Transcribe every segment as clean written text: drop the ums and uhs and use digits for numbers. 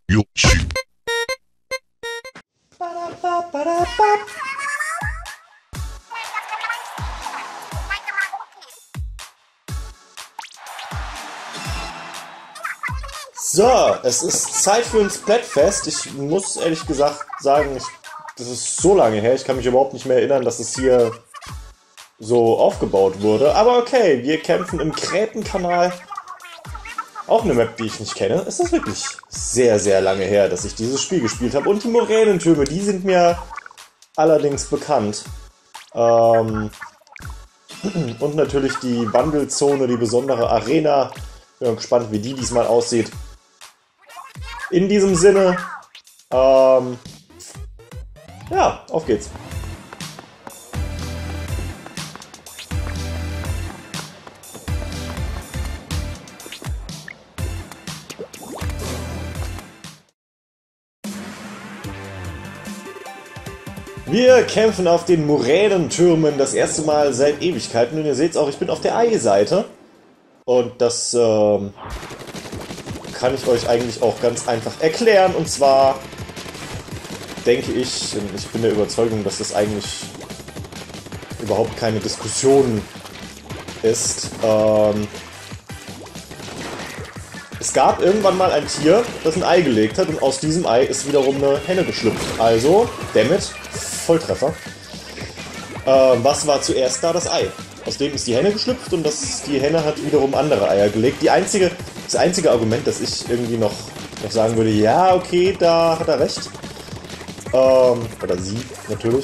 よし。 So, es ist Zeit für ein Splatfest. Ich muss ehrlich gesagt sagen, das ist so lange her, ich kann mich überhaupt nicht mehr erinnern, dass es hier so aufgebaut wurde. Aber okay, wir kämpfen im Krätenkanal. Auch eine Map, die ich nicht kenne. Es ist wirklich sehr, sehr lange her, dass ich dieses Spiel gespielt habe. Und die Moränentürme, die sind mir allerdings bekannt. Und natürlich die Wandelzone, die besondere Arena. Bin gespannt, wie die diesmal aussieht. In diesem Sinne, ja, auf geht's. Wir kämpfen auf den Moränentürmen das erste Mal seit Ewigkeiten. Und ihr seht auch, ich bin auf der Ei-Seite. Und das kann ich euch eigentlich auch ganz einfach erklären. Und zwar denke ich, ich bin der Überzeugung, dass das eigentlich überhaupt keine Diskussion ist. Es gab irgendwann mal ein Tier, das ein Ei gelegt hat. Und aus diesem Ei ist wiederum eine Henne geschlüpft. Also, dammit, Volltreffer. Was war zuerst da? Das Ei. Aus dem ist die Henne geschlüpft und die Henne hat wiederum andere Eier gelegt. Das einzige Argument, das ich irgendwie noch sagen würde, ja, okay, da hat er recht. Oder sie, natürlich.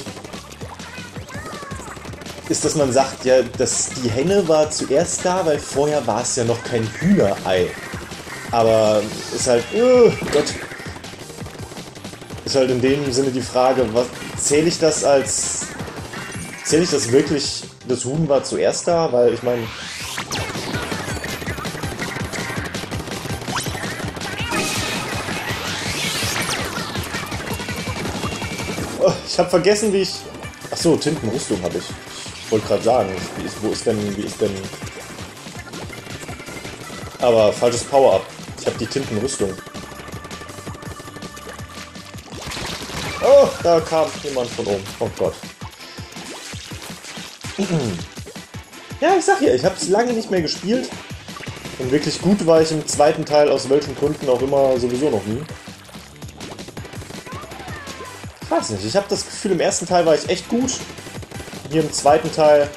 Ist, dass man sagt, ja, dass die Henne war zuerst da, weil vorher war es ja noch kein Hühnerei. Aber ist halt, Gott. Ist halt in dem Sinne die Frage, was zähle ich das wirklich, das Huhn war zuerst da? Weil ich meine... Oh, ich habe vergessen, wie ich... Achso, Tintenrüstung habe ich. Ich wollte gerade sagen, wie ist denn... Aber falsches Power-Up. Ich habe die Tintenrüstung. Oh, da kam jemand von oben. Oh Gott. Ja, ich sag ja, ich habe es lange nicht mehr gespielt. Und wirklich gut war ich im zweiten Teil, aus welchen Gründen auch immer, sowieso noch nie. Ich weiß nicht, ich habe das Gefühl, im ersten Teil war ich echt gut. Hier im zweiten Teil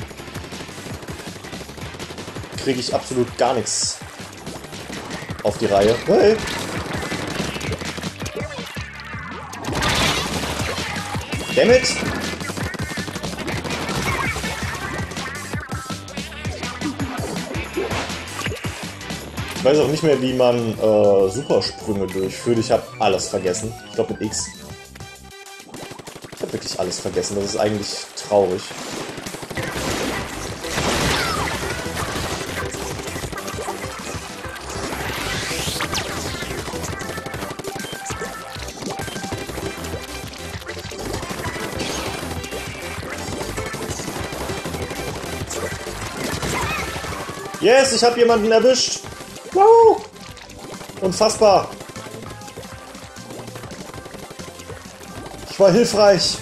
kriege ich absolut gar nichts auf die Reihe. Hey! Dammit! Ich weiß auch nicht mehr, wie man Supersprünge durchführt. Ich habe alles vergessen. Ich glaube mit X. Ich habe wirklich alles vergessen. Das ist eigentlich traurig. Yes, ich habe jemanden erwischt. Wow! Unfassbar. Ich war hilfreich.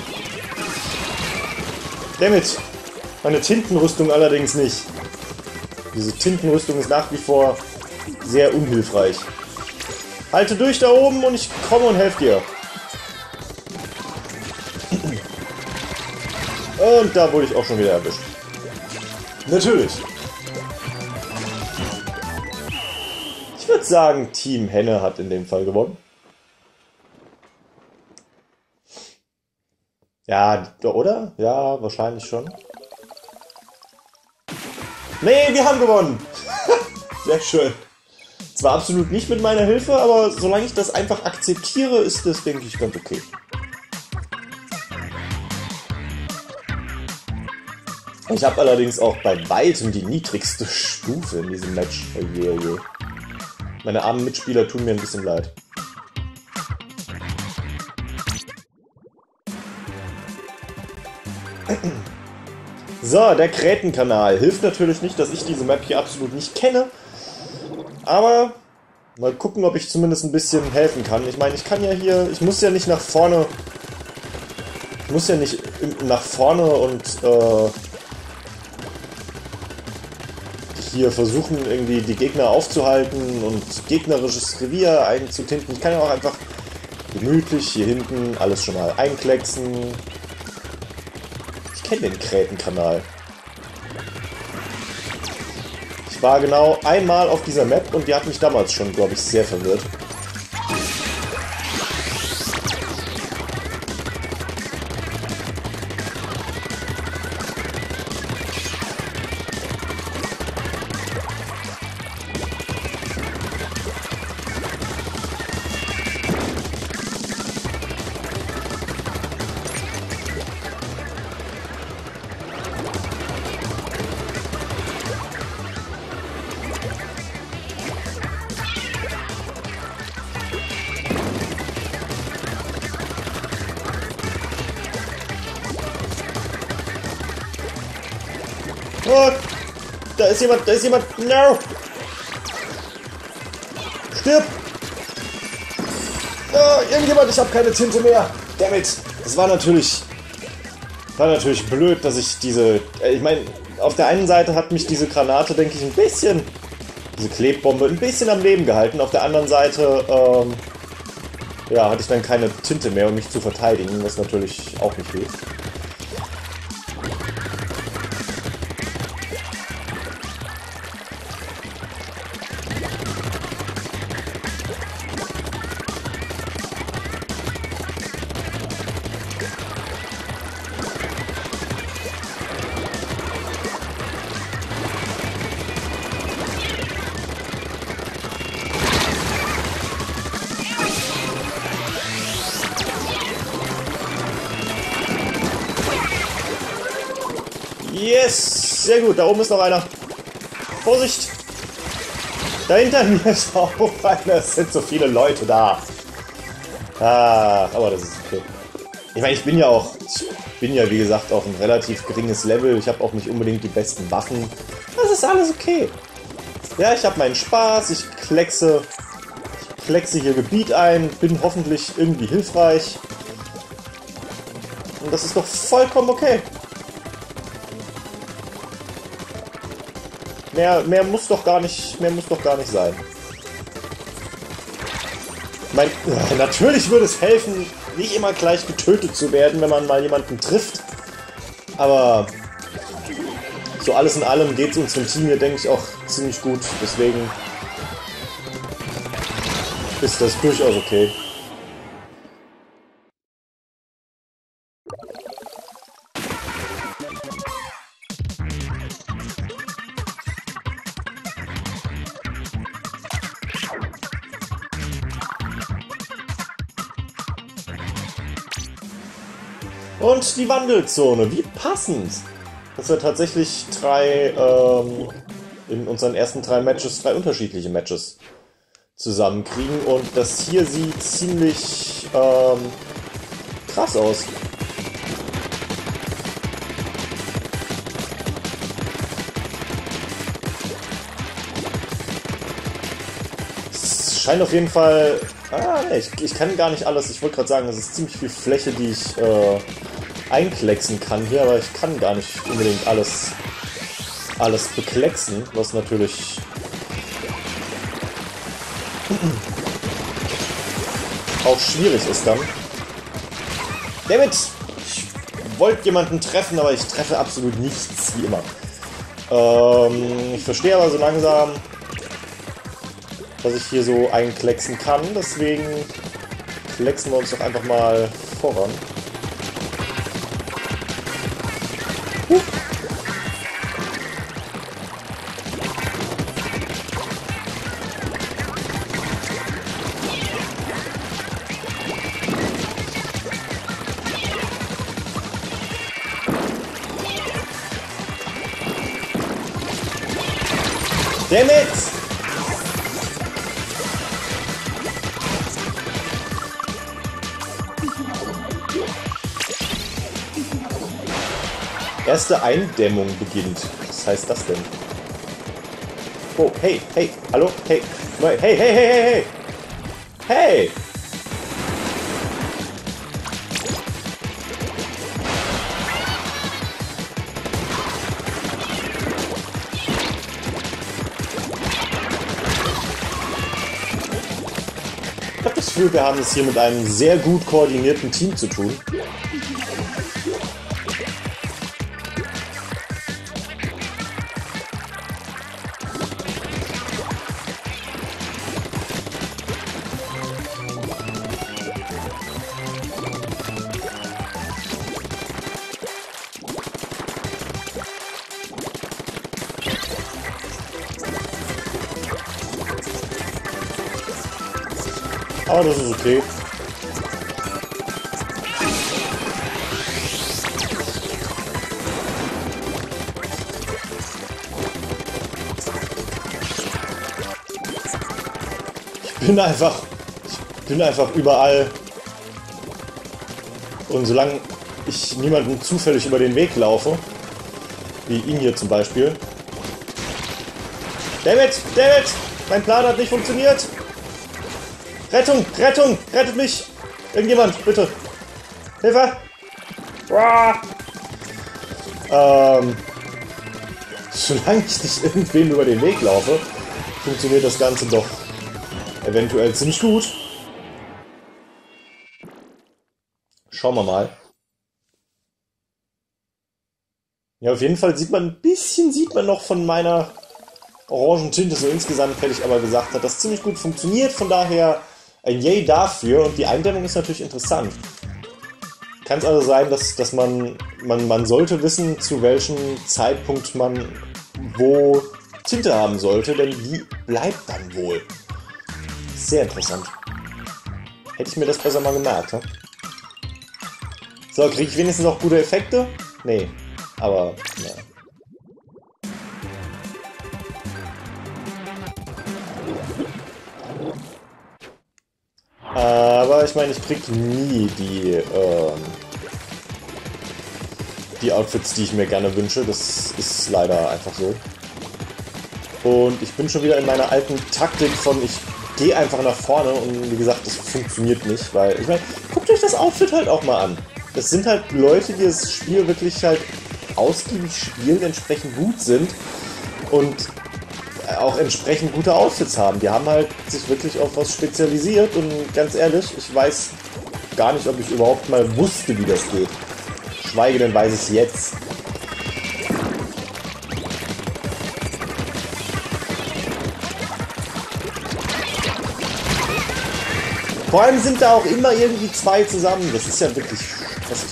Dammit. Meine Tintenrüstung allerdings nicht. Diese Tintenrüstung ist nach wie vor sehr unhilfreich. Halte durch da oben und ich komme und helfe dir. Und da wurde ich auch schon wieder erwischt. Natürlich. Ich würde sagen, Team Henne hat in dem Fall gewonnen. Ja, oder? Ja, wahrscheinlich schon. Nee, wir haben gewonnen! Sehr schön. Zwar absolut nicht mit meiner Hilfe, aber solange ich das einfach akzeptiere, ist das, denke ich, ganz okay. Ich habe allerdings auch bei weitem die niedrigste Stufe in diesem Match. Oje, oje. Meine armen Mitspieler tun mir ein bisschen leid. So, der Krätenkanal. Hilft natürlich nicht, dass ich diese Map hier absolut nicht kenne. Aber Mal gucken, ob ich zumindest ein bisschen helfen kann. Ich meine, ich kann ja hier... Ich muss ja nicht nach vorne... Ich muss ja nicht nach vorne und hier versuchen, irgendwie die Gegner aufzuhalten und gegnerisches Revier einzutinten. Ich kann ja auch einfach gemütlich hier hinten alles schon mal einklecksen. Ich kenne den Krätenkanal. Ich war genau einmal auf dieser Map und die hat mich damals schon, glaube ich, sehr verwirrt. Oh, da ist jemand, no! Stirb! Oh, irgendjemand, ich habe keine Tinte mehr! Dammit! Das war natürlich blöd, dass ich diese... Ich meine, auf der einen Seite hat mich diese Granate, denke ich, ein bisschen... Diese Klebbombe ein bisschen am Leben gehalten. Auf der anderen Seite, ja, hatte ich dann keine Tinte mehr, um mich zu verteidigen, was natürlich auch nicht hilft. Yes! Sehr gut, da oben ist noch einer. Vorsicht! Da hinter mir ist auch einer. Es sind so viele Leute da. Ah, aber das ist okay. Ich meine, ich bin ja wie gesagt auch ein relativ geringes Level. Ich habe auch nicht unbedingt die besten Waffen. Das ist alles okay. Ja, ich habe meinen Spaß. Ich kleckse hier Gebiet ein. Bin hoffentlich irgendwie hilfreich. Und das ist doch vollkommen okay. Mehr muss doch gar nicht sein. Natürlich würde es helfen, nicht immer gleich getötet zu werden, wenn man mal jemanden trifft. Aber so alles in allem geht es unserem Team hier, denke ich, auch ziemlich gut. Deswegen ist das durchaus okay. Und die Wandelzone, wie passend, dass wir tatsächlich in unseren ersten 3 Matches 3 unterschiedliche Matches zusammenkriegen. Und das hier sieht ziemlich krass aus. Es scheint auf jeden Fall... nee, ich kann gar nicht alles. Ich wollte gerade sagen, es ist ziemlich viel Fläche, die ich einklecksen kann hier, aber ich kann gar nicht unbedingt alles beklecksen, was natürlich auch schwierig ist dann. Dammit! Ich wollte jemanden treffen, aber ich treffe absolut nichts, wie immer. Ich verstehe aber so langsam, dass ich hier so einklecksen kann, deswegen klecksen wir uns doch einfach mal voran. Damn it! Erste Eindämmung beginnt. Was heißt das denn? Oh, hey, hey, hallo, hey, hey, hey, hey, hey, hey, hey! Ich habe das Gefühl, wir haben es hier mit einem sehr gut koordinierten Team zu tun. Aber das ist okay. Ich bin einfach überall. Und solange ich niemandem zufällig über den Weg laufe, wie ihn hier zum Beispiel. David! David! Mein Plan hat nicht funktioniert! Rettung! Rettung! Rettet mich! Irgendjemand, bitte! Hilfe! Solange ich nicht irgendwem über den Weg laufe, funktioniert das Ganze doch eventuell ziemlich gut. Schauen wir mal. Ja, auf jeden Fall sieht man ein bisschen noch von meiner Orangentinte so insgesamt, hätte ich aber gesagt, hat das ziemlich gut funktioniert. Von daher ein Yay dafür. Und die Eindämmung ist natürlich interessant. Kann es also sein, dass man sollte wissen, zu welchem Zeitpunkt man wo Tinte haben sollte, denn die bleibt dann wohl. Sehr interessant. Hätte ich mir das besser mal gemerkt, ne? So, kriege ich wenigstens noch gute Effekte? Nee, aber ja. Aber ich meine, ich krieg nie die Outfits, die ich mir gerne wünsche. Das ist leider einfach so. Und ich bin schon wieder in meiner alten Taktik von, ich gehe einfach nach vorne und wie gesagt, das funktioniert nicht, weil, ich meine, guckt euch das Outfit halt auch mal an. Das sind halt Leute, die das Spiel wirklich halt ausgiebig spielen, entsprechend gut sind und auch entsprechend gute Outfits haben. Die haben halt sich wirklich auf was spezialisiert und ganz ehrlich, ich weiß gar nicht, ob ich überhaupt mal wusste, wie das geht. Schweige denn weiß ich es jetzt. Vor allem sind da auch immer irgendwie zwei zusammen. Das ist ja wirklich stressig.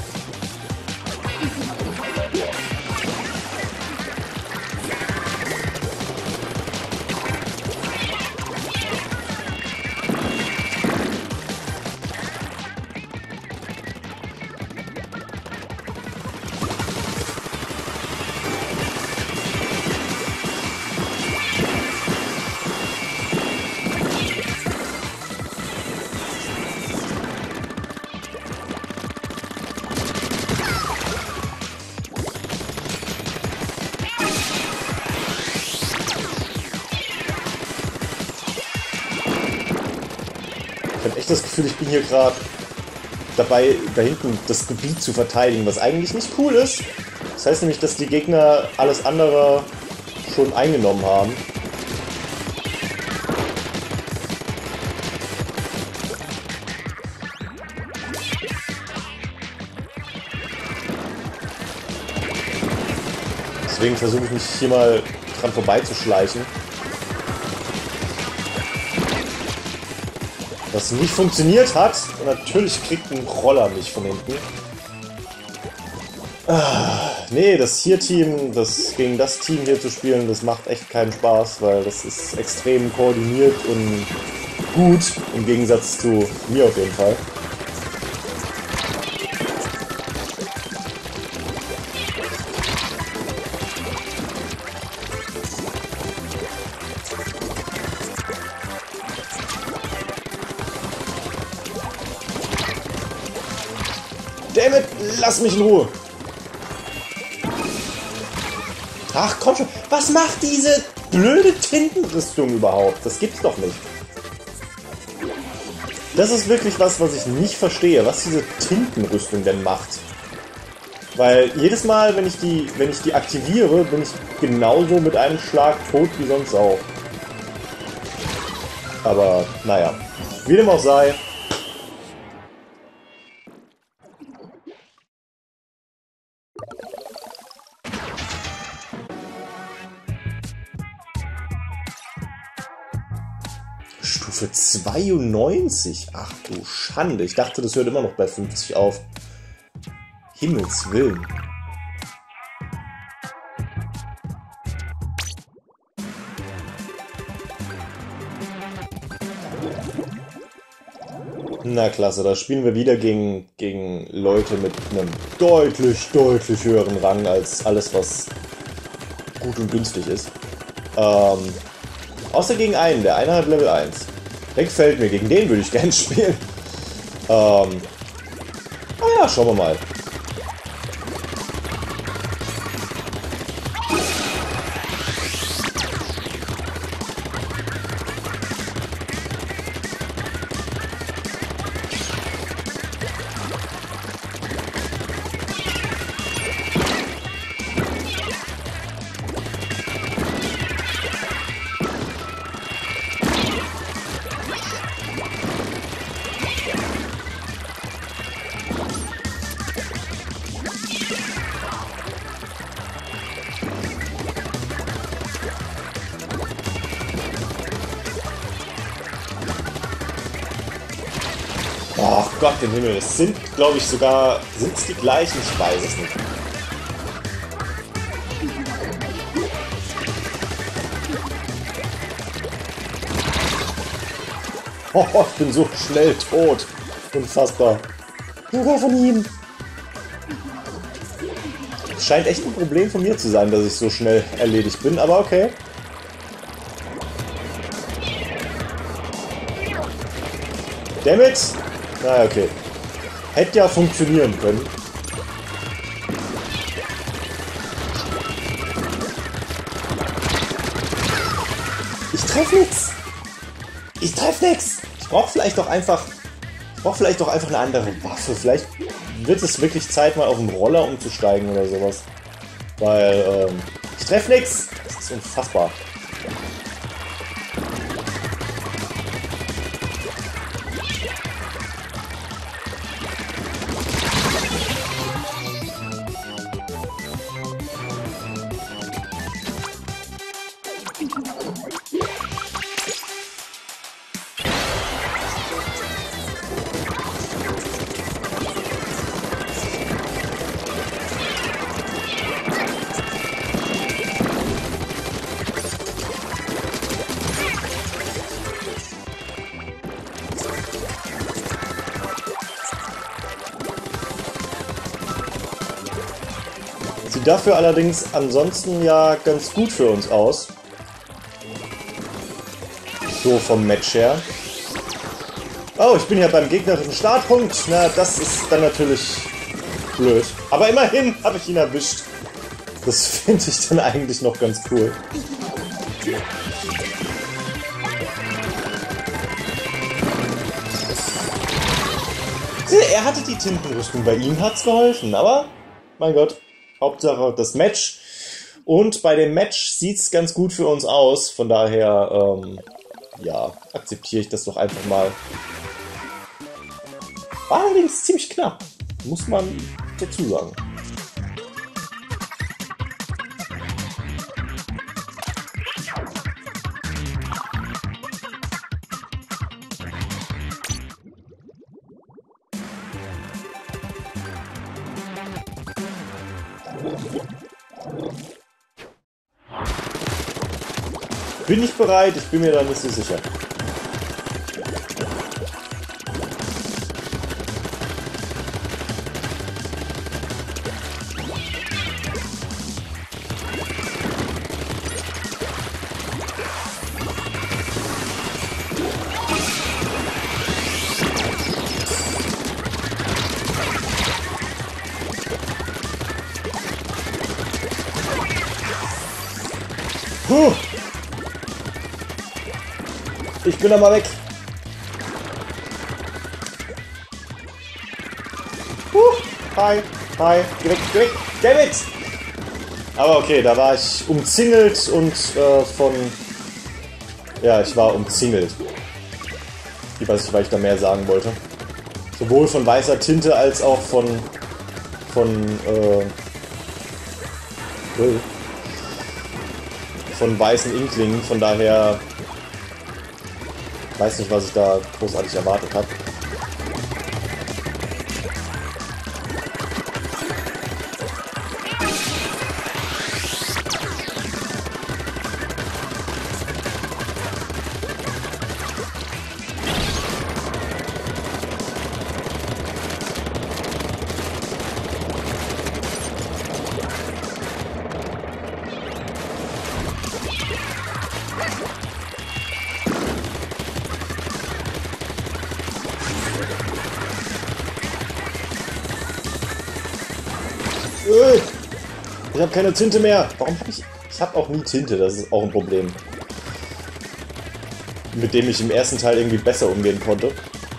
Ich habe echt das Gefühl, ich bin hier gerade dabei, da hinten das Gebiet zu verteidigen, was eigentlich nicht cool ist. Das heißt nämlich, dass die Gegner alles andere schon eingenommen haben. Deswegen versuche ich mich hier mal dran vorbeizuschleichen. Was nicht funktioniert hat, und natürlich kriegt ein Roller mich von hinten. Nee, das Hier-Team, gegen das Team hier zu spielen, das macht echt keinen Spaß, weil das ist extrem koordiniert und gut, im Gegensatz zu mir auf jeden Fall. Dammit, lass mich in Ruhe! Ach komm schon, was macht diese blöde Tintenrüstung überhaupt? Das gibt's doch nicht. Das ist wirklich was ich nicht verstehe, was diese Tintenrüstung denn macht. Weil jedes Mal, wenn ich die aktiviere, bin ich genauso mit einem Schlag tot wie sonst auch. Aber, naja. Wie dem auch sei. Stufe 92? Ach du Schande. Ich dachte, das hört immer noch bei 50 auf. Himmels Willen. Na klasse, da spielen wir wieder gegen Leute mit einem deutlich höheren Rang als alles, was gut und günstig ist. Außer gegen einen. Der eine hat Level 1. Der gefällt mir. Gegen den würde ich gerne spielen. Ah ja, schauen wir mal. Ach Gott im Himmel, es sind, glaube ich, sogar... Sind es die gleichen? Ich weiß es nicht. Oh, ich bin so schnell tot. Unfassbar. Sogar von ihm. Es scheint echt ein Problem von mir zu sein, dass ich so schnell erledigt bin, aber okay. Dammit! Na, okay. Hätte ja funktionieren können. Ich treffe nix! Ich treffe nix! Ich brauche vielleicht doch einfach... eine andere Waffe. Vielleicht wird es wirklich Zeit, mal auf den Roller umzusteigen oder sowas. Weil, ich treffe nix! Das ist unfassbar. Sieht dafür allerdings ansonsten ja ganz gut für uns aus. So vom Match her. Oh, ich bin ja beim gegnerischen Startpunkt. Na, das ist dann natürlich blöd. Aber immerhin habe ich ihn erwischt. Das finde ich dann eigentlich noch ganz cool. Er hatte die Tintenrüstung, bei ihm hat's geholfen, aber mein Gott. Hauptsache das Match. Und bei dem Match sieht es ganz gut für uns aus. Von daher, ja, akzeptiere ich das doch einfach mal. War allerdings ziemlich knapp. Muss man dazu sagen. Bin ich bereit? Ich bin mir da nicht so sicher. Puh. Ich bin da mal weg. Hi, hi, geh weg, geh weg. Dammit! Aber okay, da war ich umzingelt und von... Ja, ich war umzingelt. Ich weiß nicht, weil ich da mehr sagen wollte. Sowohl von weißer Tinte als auch von weißen Inklingen. Von daher weiß nicht, was ich da großartig erwartet habe. Ich habe keine Tinte mehr. Warum habe ich... Ich habe auch nie Tinte, das ist auch ein Problem. Mit dem ich im ersten Teil irgendwie besser umgehen konnte.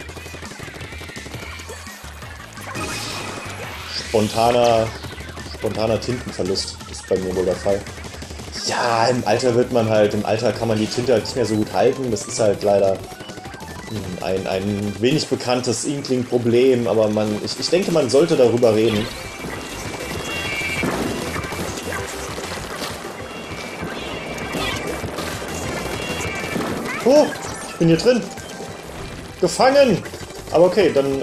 Spontaner Tintenverlust ist bei mir wohl der Fall. Ja, im Alter kann man die Tinte halt nicht mehr so gut halten. Das ist halt leider ein wenig bekanntes Inkling-Problem, aber ich denke, man sollte darüber reden. Oh, ich bin hier drin. Gefangen. Aber okay, dann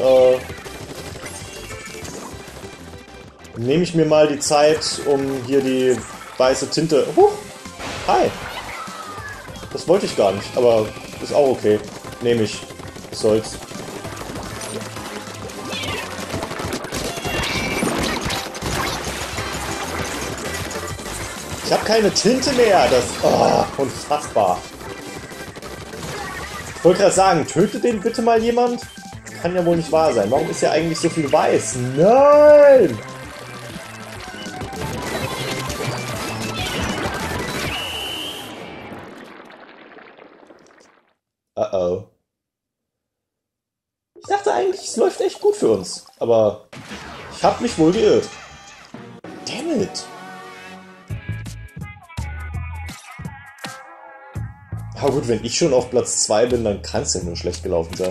nehme ich mir mal die Zeit, um hier die weiße Tinte... Hi. Das wollte ich gar nicht, aber ist auch okay. Nehme ich. Was soll's. Ich habe keine Tinte mehr. Das... Oh, unfassbar. Ich wollte gerade sagen, tötet den bitte mal jemand? Kann ja wohl nicht wahr sein. Warum ist ja eigentlich so viel weiß? Nein! Uh-oh. Ich dachte eigentlich, es läuft echt gut für uns. Aber ich habe mich wohl geirrt. Damn it! Aber gut, wenn ich schon auf Platz 2 bin, dann kann es ja nur schlecht gelaufen sein.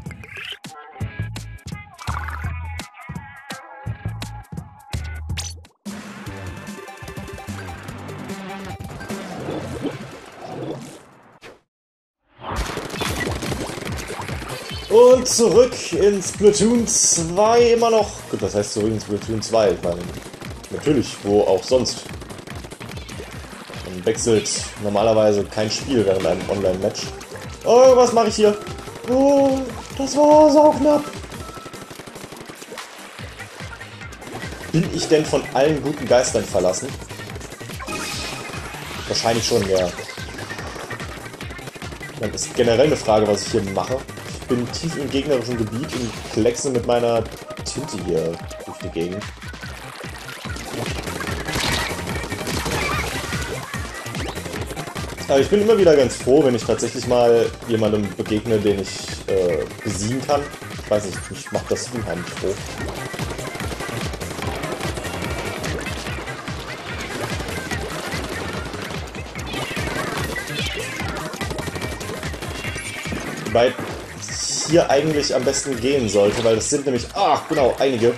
Und zurück in Splatoon 2 immer noch. Gut, das heißt zurück in Splatoon 2. Ich meine, natürlich, wo auch sonst. Man wechselt normalerweise kein Spiel während einem Online-Match. Oh, was mache ich hier? Oh, das war so knapp. Bin ich denn von allen guten Geistern verlassen? Wahrscheinlich schon, ja. Das ist generell eine Frage, was ich hier mache. Ich bin tief im gegnerischen Gebiet und kleckse mit meiner Tinte hier durch die Gegend. Aber ich bin immer wieder ganz froh, wenn ich tatsächlich mal jemandem begegne, den ich besiegen kann. Ich weiß nicht, mich macht das unheimlich froh. Wobei es hier eigentlich am besten gehen sollte, weil das sind nämlich, genau, einige.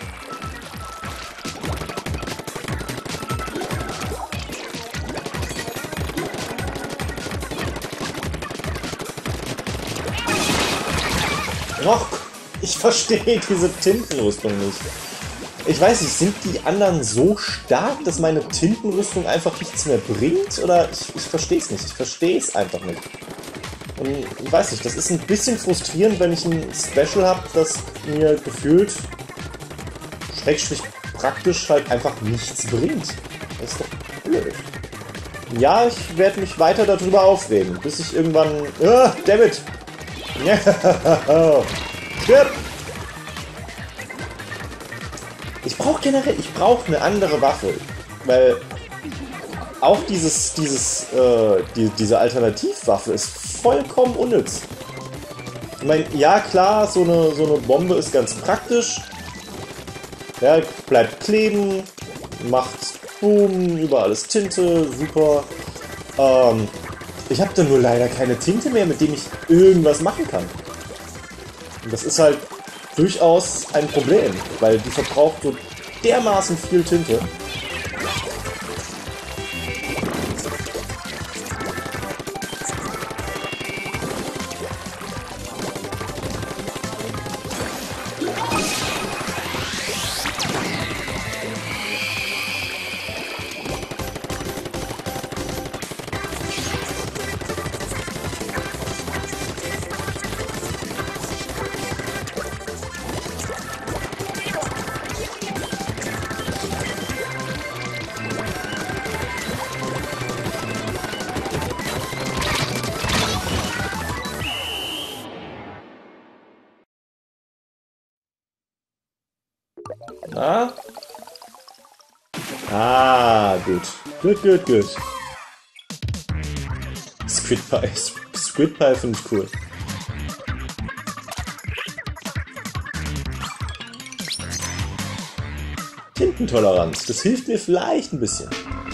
Och, ich verstehe diese Tintenrüstung nicht. Ich weiß nicht, sind die anderen so stark, dass meine Tintenrüstung einfach nichts mehr bringt? Oder ich verstehe es nicht. Ich verstehe es einfach nicht. Und ich weiß nicht, das ist ein bisschen frustrierend, wenn ich ein Special habe, das mir gefühlt schrägstrich praktisch halt einfach nichts bringt. Das ist doch blöd. Ja, ich werde mich weiter darüber aufregen, bis ich irgendwann... dammit! Ja, stirb! Ich brauche eine andere Waffe, weil auch diese Alternativwaffe ist vollkommen unnütz. Ich meine, ja klar, so eine Bombe ist ganz praktisch. Ja, bleibt kleben, macht Boom, überall ist Tinte, super. Ich habe da nur leider keine Tinte mehr, mit dem ich irgendwas machen kann. Und das ist halt durchaus ein Problem, weil die verbraucht so dermaßen viel Tinte. Na? Ah, gut. Gut. Squid Pie. Squid Pie finde ich cool. Tintentoleranz. Das hilft mir vielleicht ein bisschen.